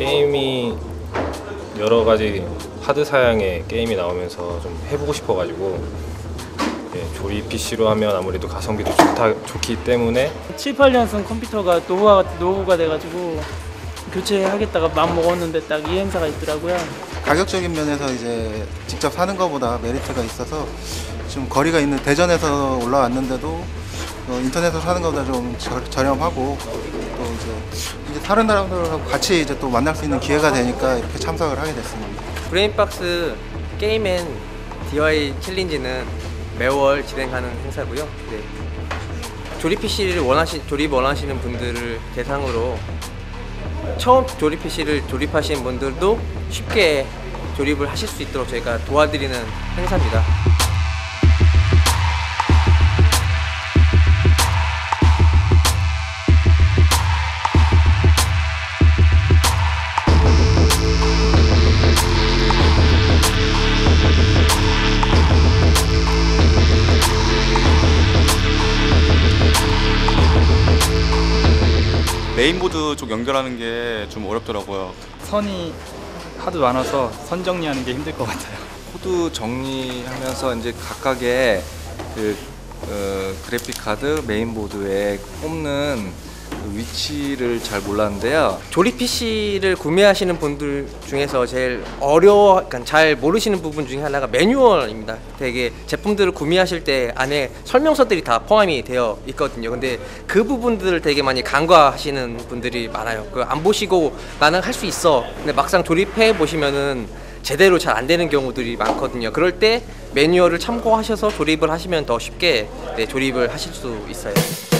게임이 여러 가지 하드 사양의 게임이 나오면서 좀 해보고 싶어가지고 조립 PC로 하면 아무래도 가성비도 좋기 때문에 7, 8년 쓴 컴퓨터가 노후가 돼가지고 교체하겠다가 마음 먹었는데 딱 이 행사가 있더라고요. 가격적인 면에서 이제 직접 사는 것보다 메리트가 있어서 좀 거리가 있는 대전에서 올라왔는데도 인터넷에서 사는 것보다 좀 저렴하고 또 이제 다른 사람들하고 같이 이제 또 만날 수 있는 기회가 되니까 이렇게 참석을 하게 됐습니다. 브레인박스 게임앤 DIY 챌린지는 매월 진행하는 행사고요. 네. 조립 PC를 원하시는 분들을 대상으로 처음 조립 PC를 조립하시는 분들도 쉽게 조립을 하실 수 있도록 저희가 도와드리는 행사입니다. 메인보드 쪽 연결하는 게 좀 어렵더라고요. 선이 하도 많아서 선 정리하는 게 힘들 것 같아요. 코드 정리하면서 이제 각각의 그래픽 카드 메인보드에 꼽는 위치를 잘 몰랐는데요. 조립 PC를 구매하시는 분들 중에서 제일 그러니까 잘 모르시는 부분 중에 하나가 매뉴얼입니다. 되게 제품들을 구매하실 때 안에 설명서들이 다 포함이 되어 있거든요. 근데 그 부분들을 되게 많이 간과하시는 분들이 많아요. 그거 안 보시고 나는 할 수 있어. 근데 막상 조립해 보시면은 제대로 잘 안 되는 경우들이 많거든요. 그럴 때 매뉴얼을 참고하셔서 조립을 하시면 더 쉽게 조립을 하실 수 있어요.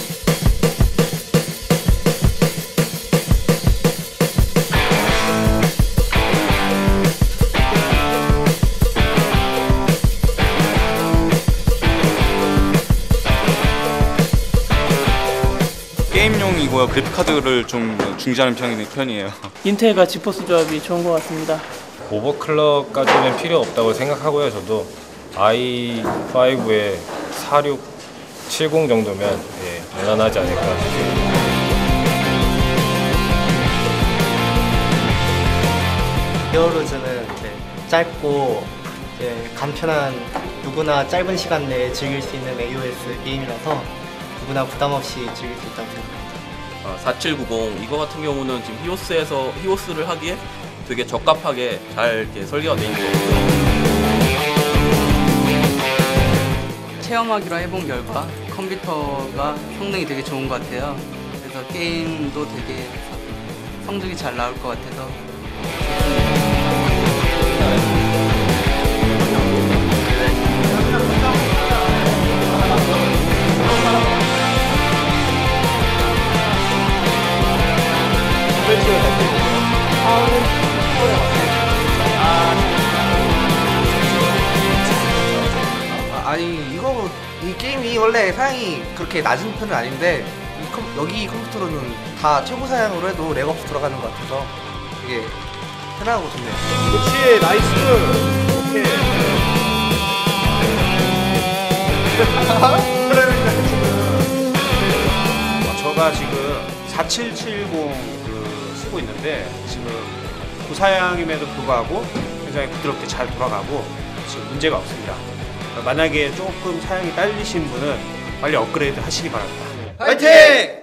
게임용이고요. 그래픽카드를 좀 중시하는 편이에요. 인텔과 지포스 조합이 좋은 것 같습니다. 오버클럭까지는 필요 없다고 생각하고요. 저도 i5에 4670 정도면 무난하지 않을까 싶습니다. 히어로즈는 짧고 간편한 누구나 짧은 시간 내에 즐길 수 있는 AOS 게임이라서 누구나 부담 없이 즐길 수 있다고 생각합니다. 4790 이거 같은 경우는 지금 히오스를 하기에 되게 적합하게 잘 이렇게 설계가 되어 있는 거고요. 체험하기로 해본 결과 컴퓨터가 성능이 되게 좋은 것 같아요. 그래서 게임도 되게 성적이 잘 나올 것 같아서 이 게임이 원래 사양이 그렇게 낮은 편은 아닌데 여기 컴퓨터로는 다 최고 사양으로 해도 렉 없이 돌아가는 것 같아서 되게 편하고 좋네요. 그렇지, 나이스. 오케이. 제가 지금 4770 쓰고 있는데 지금 고사양임에도 불구하고 굉장히 부드럽게 잘 돌아가고 지금 문제가 없습니다. 만약에 조금 사양이 딸리신 분은 빨리 업그레이드 하시기 바랍니다. 화이팅!